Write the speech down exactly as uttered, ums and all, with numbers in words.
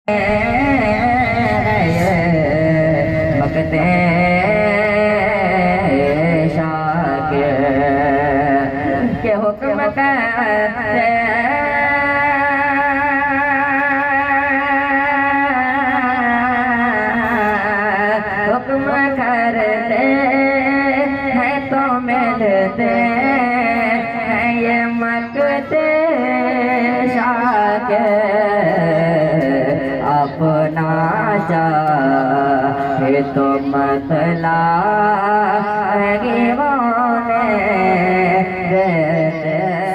मकते शाकिर के हुक्म करते हुक्म करते हैं तो मिलते हैं ये मकते शाकिर अपना चाहे तो मतला है देते